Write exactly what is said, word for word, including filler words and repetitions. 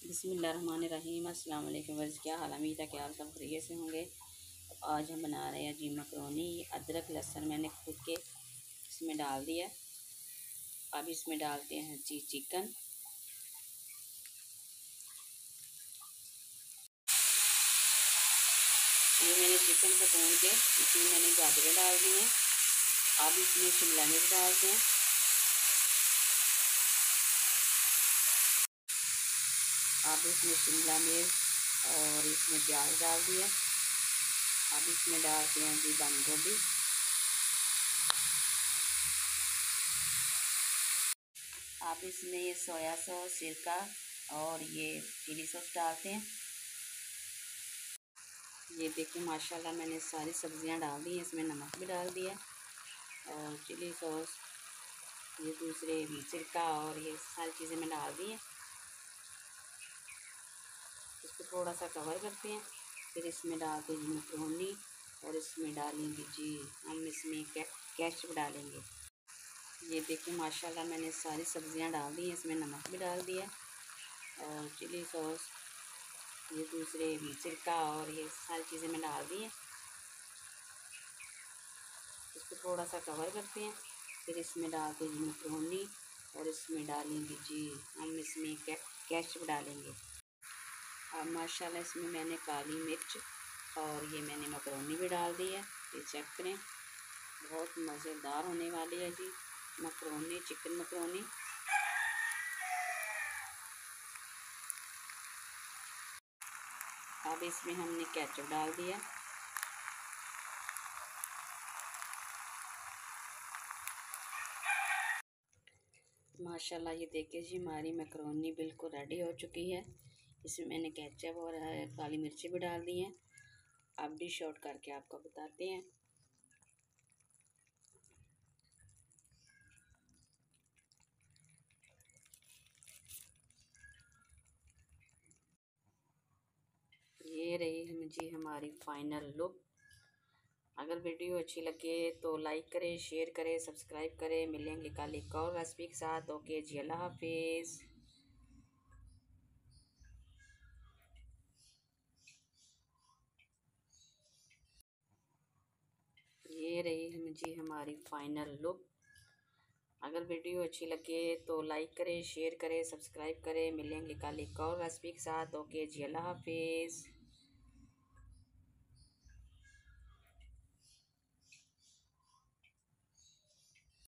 बिस्मिल्लाहिर्रहमानिर्रहीम। अस्सलाम वालेकुम वर्ज़, क्या हाल? उम्मीद है कि आप सब खैरियत से होंगे। तो आज हम बना रहे हैं जी मकरोनी। अदरक लहसुन मैंने कूट के इसमें डाल दिया। अब इसमें डालते हैं जी चिकन। ये मैंने चिकन को भून के इसमें मैंने गाजरें डाल दी हैं। अब इसमें शिमला मिर्च डालते हैं। अब इसमें शिमला मिर्च और इसमें प्याज डाल दिया। अब इसमें डालते हैं जी बंद गोभी। अब इसमें ये सोया सॉस, सिरका और ये चिली सॉस डालते हैं। ये देखिए माशाल्लाह मैंने सारी सब्जियां डाल दी हैं। इसमें नमक भी डाल दिया और चिली सॉस, ये दूसरे भी सिरका और ये सारी चीज़ें मैं डाल दी हैं। इसको थोड़ा सा कवर करते हैं, फिर इसमें डालते हैं मकरोनी और इसमें डालेंगे जी हम इसमें केचप डालेंगे। ये देखिए माशाल्लाह मैंने सारी सब्जियां डाल दी हैं। इसमें नमक भी डाल दिया और चिली सॉस, ये दूसरे भी सिरका और ये सारी चीज़ें मैं डाल दी हैं। इसको थोड़ा सा कवर करते हैं, फिर इसमें डालते हैं मकरोनी और इसमें डालेंगे जी हम इसमें केचप डालेंगे। अब माशाल्लाह इसमें मैंने काली मिर्च और ये मैंने मकरोनी भी डाल दी है। ये चेक करें, बहुत मज़ेदार होने वाली है जी मकरोनी, चिकन मकरोनी। अब इसमें हमने केचप डाल दिया। माशाल्लाह ये देखिए जी हमारी मैकरोनी बिल्कुल रेडी हो चुकी है। इसमें मैंने केचप और काली मिर्ची भी डाल दी हैं। अब डिश आउट करके आपको बताते हैं। ये रही जी हमारी फाइनल लुक। अगर वीडियो अच्छी लगे तो लाइक करें, शेयर करें, सब्सक्राइब करें। मिलेंगे कल एक और रेसिपी के साथ। ओके जी, अल्लाह हाफिज़। ये रही जी हमारी फाइनल लुक। अगर वीडियो अच्छी लगे तो लाइक करें, शेयर करें, सब्सक्राइब करें। मिलेंगे कल एक और रेसिपी के साथ। ओके जी, अल्लाह हाफिज़।